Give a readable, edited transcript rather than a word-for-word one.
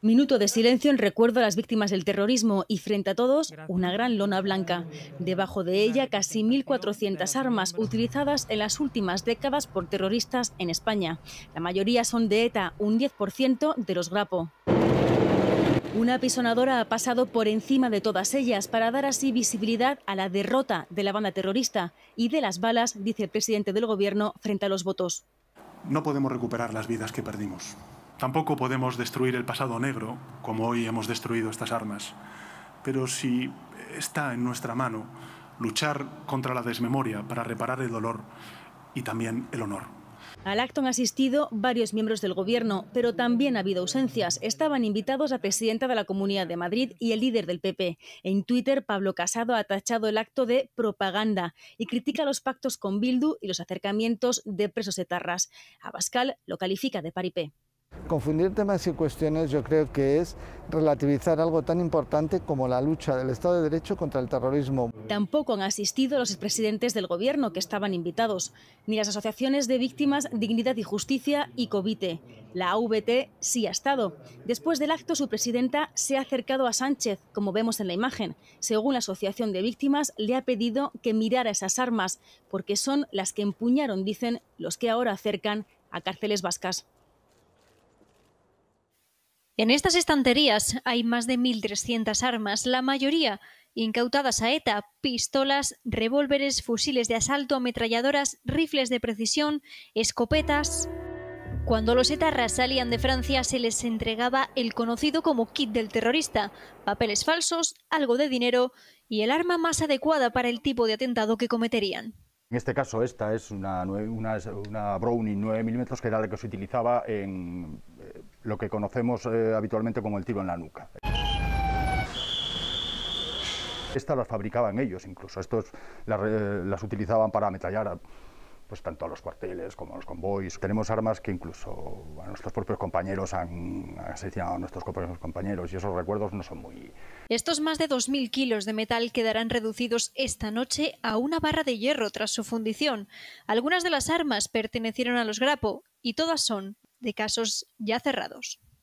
Minuto de silencio en recuerdo a las víctimas del terrorismo y frente a todos una gran lona blanca. Debajo de ella casi 1.400 armas utilizadas en las últimas décadas por terroristas en España. La mayoría son de ETA, un 10% de los Grapo. Una apisonadora ha pasado por encima de todas ellas para dar así visibilidad a la derrota de la banda terrorista y de las balas, dice el presidente del Gobierno, frente a los votos. No podemos recuperar las vidas que perdimos. Tampoco podemos destruir el pasado negro, como hoy hemos destruido estas armas. Pero si está en nuestra mano luchar contra la desmemoria para reparar el dolor y también el honor. Al acto han asistido varios miembros del Gobierno, pero también ha habido ausencias. Estaban invitados la presidenta de la Comunidad de Madrid y el líder del PP. En Twitter, Pablo Casado ha tachado el acto de propaganda y critica los pactos con Bildu y los acercamientos de presos etarras. Abascal lo califica de paripé. Confundir temas y cuestiones yo creo que es relativizar algo tan importante como la lucha del Estado de Derecho contra el terrorismo. Tampoco han asistido los expresidentes del Gobierno que estaban invitados, ni las asociaciones de víctimas Dignidad y Justicia y Covite. La AVT sí ha estado. Después del acto, su presidenta se ha acercado a Sánchez, como vemos en la imagen. Según la Asociación de Víctimas, le ha pedido que mirara esas armas, porque son las que empuñaron, dicen, los que ahora acercan a cárceles vascas. En estas estanterías hay más de 1.300 armas, la mayoría incautadas a ETA: pistolas, revólveres, fusiles de asalto, ametralladoras, rifles de precisión, escopetas. Cuando los etarras salían de Francia se les entregaba el conocido como kit del terrorista: papeles falsos, algo de dinero y el arma más adecuada para el tipo de atentado que cometerían. En este caso esta es una Browning 9 mm, que era la que se utilizaba en lo que conocemos habitualmente como el tiro en la nuca. Estas las fabricaban ellos incluso, estos las utilizaban para ametrallar pues tanto a los cuarteles como a los convoys. Tenemos armas que incluso a nuestros propios compañeros han asesinado a nuestros propios compañeros y esos recuerdos no son muy... Estos más de 2.000 kilos de metal quedarán reducidos esta noche a una barra de hierro tras su fundición. Algunas de las armas pertenecieron a los Grapo y todas son de casos ya cerrados.